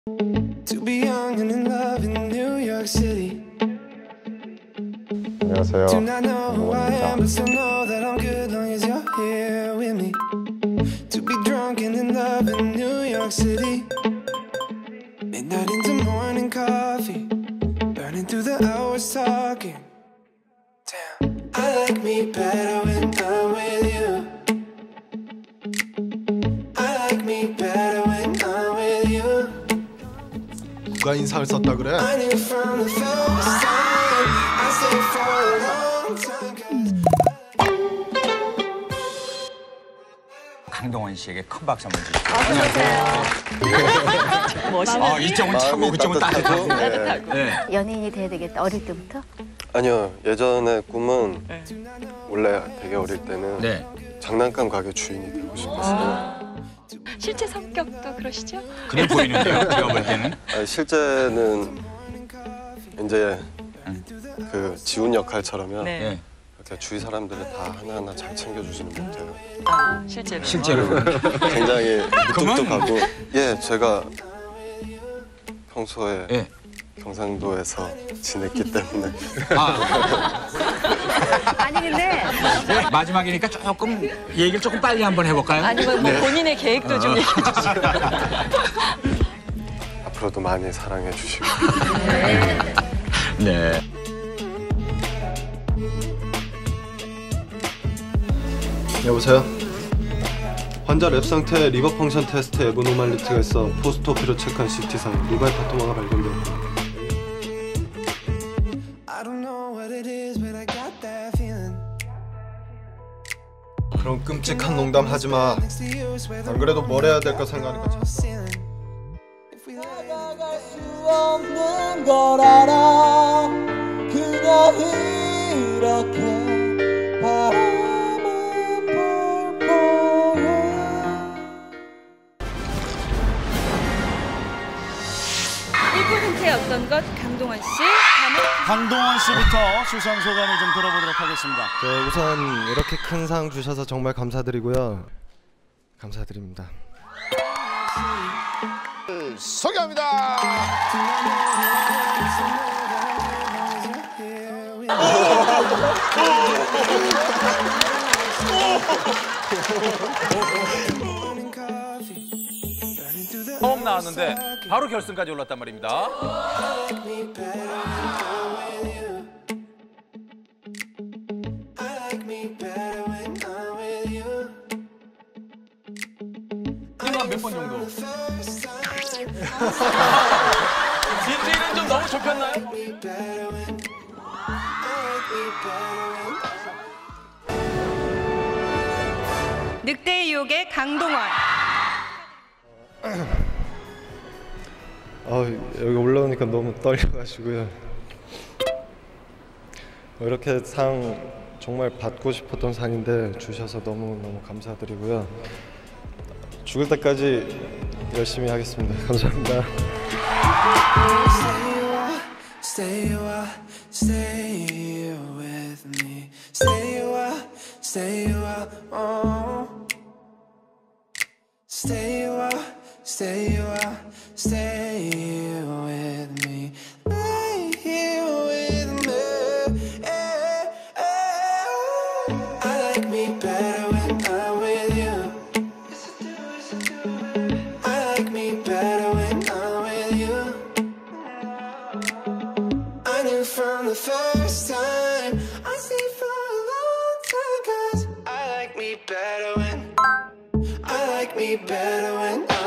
To be young and in love in New York City. 안녕하세요. Do not know who I am, but 김원입니다. still know that I'm good long as you're here with me. To be drunk and in love in New York City. Midnight into morning coffee, burning through the hours talking. Damn, I like me better when I'm with you. I like me better when I'm with you. 누가 인상을 썼다 그래? I knew from the first time I stayed for a long time. 강동원 씨에게 큰 박수 한번 주시죠. 멋있는. 이쪽은 차고 그쪽은 따뜻하고. 따뜻하고. 연예인이 돼야 되겠다. 어릴 때부터? 아니요, 예전에 꿈은 원래 되게 어릴 때는 네. 장난감 가게 주인이 되고 싶었어요. 실제 성격도 그러시죠? 그래 보이는데요, 제가 볼 때는. 아니, 실제는 이제 그 지훈 역할처럼요. 네. 이렇게 주위 사람들을 다 하나하나 잘 챙겨주지는 못해요. 실제로. 실제로. 굉장히 무뚝뚝하고. 예, 제가 평소에 예. 경상도에서 지냈기 때문에. 아니 근데 네, 마지막이니까 조금 얘기를 조금 빨리 한번 해볼까요? 아니면 뭐 본인의 계획도 좀 얘기해 주시고. 앞으로도 많이 사랑해 주시고. 네. 여보세요? 환자 랩 상태 리버 펑션 테스트 에브노말리티가 있어 포스트오피로 체크한 CT상 리바이 파토마가 발견되었고. I don't know what it is, but I got that feeling. 그런 끔찍한 농담 하지 마. Next to you, swear the 안 그래도 뭘 해야 될까 생각하니까 참. ceiling. If we let it 나갈 수 없는 걸 알아 그냥 이렇게 바라만 볼 거야. 일부 흔쾌였던 것 강동원 씨. 강동원 씨부터 수상 소감을 좀 들어보도록 하겠습니다. 우선 이렇게 큰 상 주셔서 정말 감사드리고요. 감사드립니다. 소개합니다. 처음 나왔는데 바로 결승까지 올랐단 말입니다. 몇 번 정도? DJ는 좀 너무 좁혔나요? 늑대의 유혹의 강동원. 여기 올라오니까 너무 떨려가지고요. 이렇게 상 정말 받고 싶었던 상인데 주셔서 너무 감사드리고요. 죽을 때까지 열심히 하겠습니다. 감사합니다. Stay a while, stay with me. Stay a while, stay a while, oh. Stay a while, stay a while, stay with me. Lay here with me. I like me better when I'm with you. I like me better when I'm with you. I knew from the first time I stayed for a long time. 'Cause I like me better when I like me better when